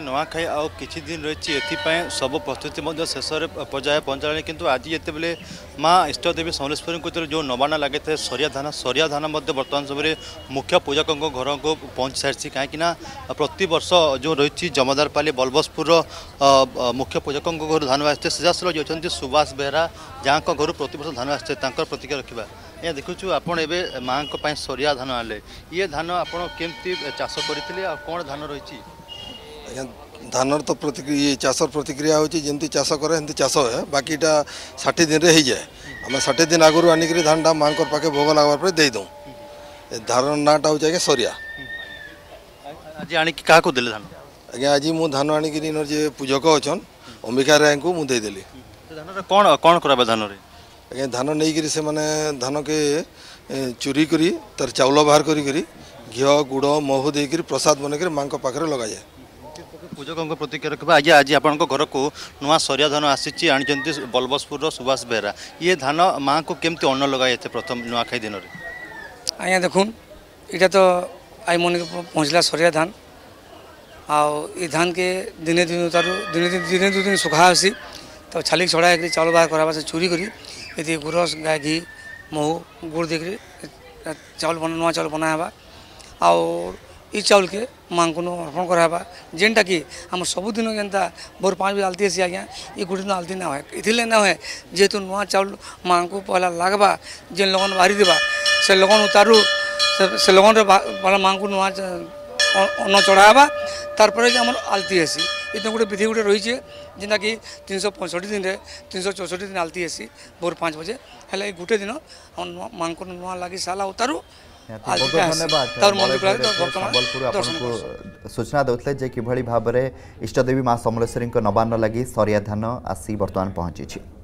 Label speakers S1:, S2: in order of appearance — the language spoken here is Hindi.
S1: नुआखाई आउ किछि दिन रही एथिपाई सब प्रस्तुति शेष पर्याय पहुँचाला किंतु आज जितेबले माँ इष्टदेवी समलेश्वरी को जो नवाना लगे थे सरिया धान बर्तमान समय मुख्य पूजकों घर को पहुँच सारी कहीं प्रति वर्ष जो रही जमादारपाली बलबसपुर मुख्य पूजकों घर धान आसते सीधासल जो अच्छा सुभाष बेहरा जहाँ घर प्रति वर्ष धान आसते प्रतिक्रिया रखा या देखु आपण ए माँ सरिया धान आले ये धान आप चाष करते कौन धान रही
S2: धानर तो ये चाषर प्रतिक्रिया होची जेमती चाष करे हेमती चाष है बाकी 60 दिन रे हो जाए आम 60 दिन आगु आनिक धानटा माँ पाखे भोग लगा पर दे दूँ धान नाटा हो जाए सरिया
S1: आज आनिक क्या देले धान
S2: आज्ञा आज मु धान आनिक जे पूजक अच्छन अंबिका राय को मुझे देदेली
S1: धान कौन कौन करा धान रे
S2: आज्ञा धान नहीं से माने धान के चूरी करी तार चाउल बाहर करी घी गुड़ महू देकर प्रसाद बनकर माँ पाखे लगा जाए
S1: पूजकों प्रतिक्रिया रखा आज आज आप घर को नुआ सरिया धान आसी आनी बलबसपुर सुभाष बेहरा ये धान माँ को केमती अन्न लगाए प्रथम नुआखाई दिन में
S3: आज्ञा देखुन इटा तो आई मन के पहुँचला सरिया धान आई धान के दिने दिन तार दिने दु दिन सुखा आसी तो छालिक छड़ा चाउल बाहर करा से चूरी करी ये गुरस गाय घी महू गुड़ देकर चाउल नुआ चाउल बनावा और ई चाउल के माँ को अर्पण करावा जेनटा कि आम सबुदिन जेनता भोर 5 बजे आलती आसी आज्ञा ये गोटे दिन आलती ना है इथिले ना है जेहेतु नुआ चाउल माँ को पहला लगवा जेन लगन बाहरी देवा से लगन उतारू से लगन माँ को नुआ अन्न चढ़ावा तारपर आम आलती आसी ये गोटे विधि गोटे रही है जेनटा कि 365 दिन 364 दिन आलती आसी भोर 5 बजे है गोटे दिन माँ को नुआ लगी साला उतारू
S4: धन्यवाद सूचना देते जे कि भाव में इष्टदेवी माँ समलेश्वरी नवान्न लगी सरिया धान आसी बर्तमान पहुंची।